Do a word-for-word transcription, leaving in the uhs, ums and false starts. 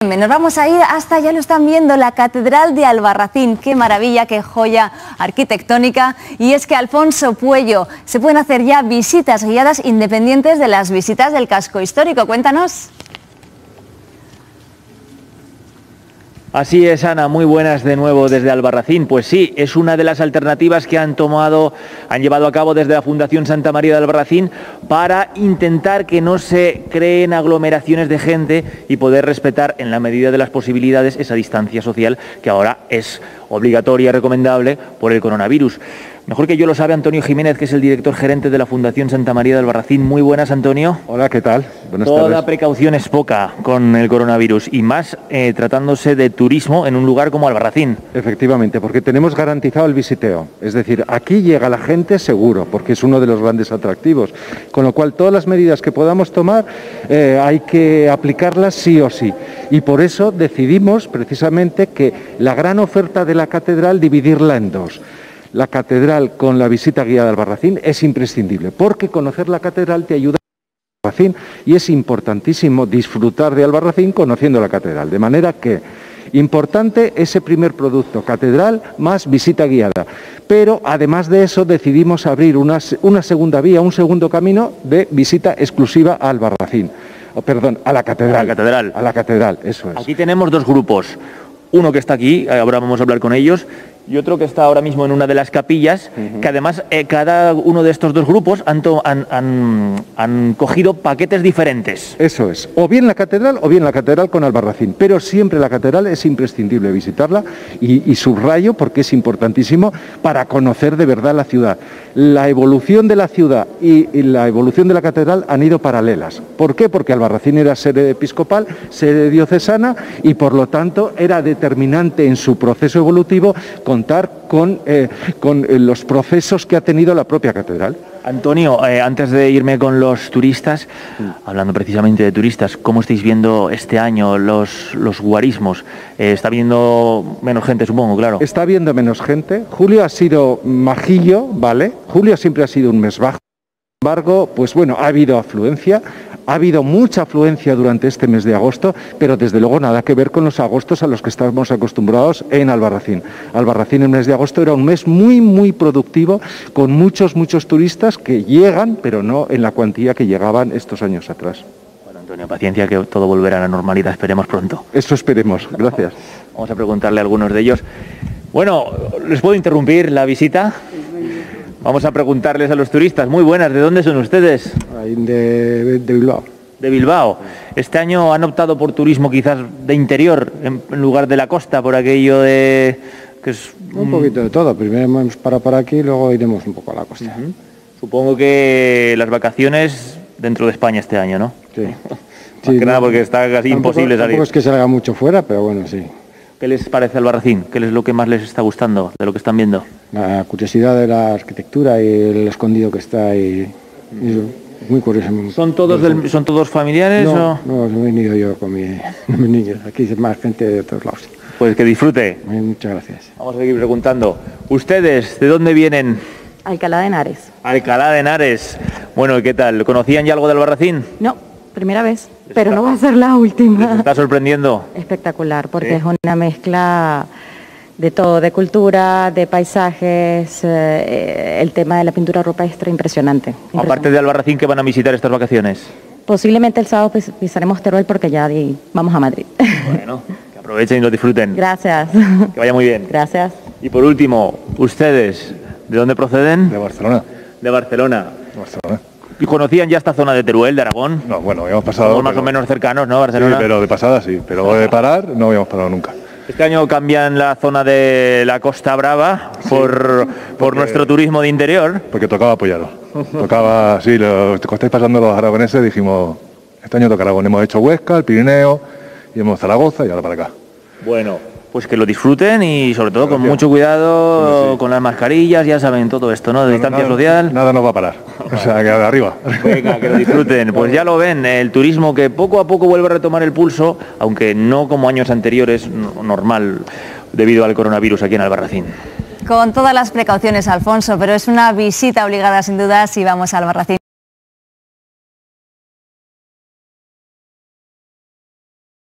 Nos vamos a ir hasta, ya lo están viendo, la Catedral de Albarracín. Qué maravilla, qué joya arquitectónica. Y es que, Alfonso Puello, se pueden hacer ya visitas guiadas independientes de las visitas del casco histórico. Cuéntanos. Así es, Ana, muy buenas de nuevo desde Albarracín. Pues sí, es una de las alternativas que han tomado, han llevado a cabo desde la Fundación Santa María de Albarracín para intentar que no se creen aglomeraciones de gente y poder respetar en la medida de las posibilidades esa distancia social que ahora es obligatoria y recomendable por el coronavirus. Mejor que yo lo sabe Antonio Jiménez, que es el director gerente de la Fundación Santa María de Albarracín. Muy buenas, Antonio. Hola, ¿qué tal? Buenas Toda tardes. precaución es poca con el coronavirus y más eh, tratándose de turismo en un lugar como Albarracín. Efectivamente, porque tenemos garantizado el visiteo. Es decir, aquí llega la gente seguro, porque es uno de los grandes atractivos. Con lo cual, todas las medidas que podamos tomar eh, hay que aplicarlas sí o sí. Y por eso decidimos precisamente que la gran oferta de la catedral dividirla en dos. La catedral con la visita guiada a Albarracín es imprescindible, porque conocer la catedral te ayuda a Albarracín y es importantísimo disfrutar de Albarracín conociendo la catedral. De manera que, importante ese primer producto, catedral más visita guiada. Pero además de eso decidimos abrir una, una segunda vía, un segundo camino de visita exclusiva a Albarracín. Oh, perdón, a la catedral. A la catedral. A la catedral, eso es. Aquí tenemos dos grupos. Uno que está aquí, ahora vamos a hablar con ellos, y otro que está ahora mismo en una de las capillas, uh-huh. que además eh, cada uno de estos dos grupos han, han, han, han cogido paquetes diferentes. Eso es, o bien la catedral o bien la catedral con Albarracín, pero siempre la catedral es imprescindible visitarla y, y subrayo porque es importantísimo para conocer de verdad la ciudad. La evolución de la ciudad y, y la evolución de la catedral han ido paralelas. ¿Por qué? Porque Albarracín era sede episcopal, sede diocesana y por lo tanto era determinante en su proceso evolutivo contar con, eh, con eh, los procesos que ha tenido la propia catedral. Antonio, eh, antes de irme con los turistas, mm. hablando precisamente de turistas, ¿cómo estáis viendo este año los, los guarismos? Eh, ¿Está viendo menos gente, supongo, claro? Está habiendo menos gente. Julio ha sido majillo, ¿vale? Julio siempre ha sido un mes bajo. Sin embargo, pues bueno, ha habido afluencia. Ha habido mucha afluencia durante este mes de agosto, pero desde luego nada que ver con los agostos a los que estamos acostumbrados en Albarracín. Albarracín en el mes de agosto era un mes muy, muy productivo, con muchos, muchos turistas que llegan, pero no en la cuantía que llegaban estos años atrás. Bueno, Antonio, paciencia, que todo volverá a la normalidad, esperemos pronto. Eso esperemos, gracias. Vamos a preguntarle a algunos de ellos. Bueno, ¿les puedo interrumpir la visita? Vamos a preguntarles a los turistas. Muy buenas, ¿de dónde son ustedes? De, de Bilbao. De Bilbao. Este año han optado por turismo quizás de interior en, en lugar de la costa, por aquello de... que es un poquito de todo. Primero hemos parado por aquí, luego iremos un poco a la costa. Uh-huh. Supongo que las vacaciones dentro de España este año, ¿no? Sí. Más sí, que nada no, porque está casi tampoco, imposible salir. Tampoco es que salga mucho fuera, pero bueno, sí. ¿Qué les parece Albarracín? ¿Qué es lo que más les está gustando de lo que están viendo? La curiosidad de la arquitectura y el escondido que está ahí. Y muy curioso. ¿Son todos, del, ¿son todos familiares? No, o? no, me he venido yo con mi, mis niños. Aquí hay más gente de todos lados. Pues que disfrute. Muchas gracias. Vamos a seguir preguntando. ¿Ustedes de dónde vienen? Alcalá de Henares. Alcalá de Henares. Bueno, ¿qué tal? ¿Conocían ya algo de Albarracín? No, primera vez, pero no va a ser la última. ¿Les está sorprendiendo? Espectacular, porque ¿Sí? es una mezcla de todo, de cultura, de paisajes, eh, el tema de la pintura rupestre, impresionante, impresionante. Aparte de Albarracín, ¿qué van a visitar estas vacaciones? Posiblemente el sábado pis pisaremos Teruel porque ya di, vamos a Madrid. Bueno, que aprovechen y lo disfruten. Gracias. Que vaya muy bien. Gracias. Y por último, ¿ustedes de dónde proceden? De Barcelona. De Barcelona. De Barcelona. ¿Y conocían ya esta zona de Teruel, de Aragón? No, bueno, habíamos pasado... Somos más pero... o menos cercanos, ¿no, Barcelona? Sí, pero de pasada sí, pero de parar no habíamos parado nunca. Este año cambian la zona de la Costa Brava sí, por, por porque, nuestro turismo de interior. Porque tocaba apoyaros. Tocaba, sí, lo que estáis pasando los aragoneses, dijimos, este año toca Aragón. Hemos hecho Huesca, el Pirineo, y hemos Zaragoza y ahora para acá. Bueno, pues que lo disfruten y sobre todo Gracias. Con mucho cuidado, sí, sí. con las mascarillas, ya saben todo esto, ¿no? De no, distancia nada, social. Nada nos va a parar, o sea, que de arriba. Venga, que lo disfruten. Pues ya lo ven, el turismo que poco a poco vuelve a retomar el pulso, aunque no como años anteriores, normal, debido al coronavirus aquí en Albarracín. Con todas las precauciones, Alfonso, pero es una visita obligada sin duda si vamos a Albarracín.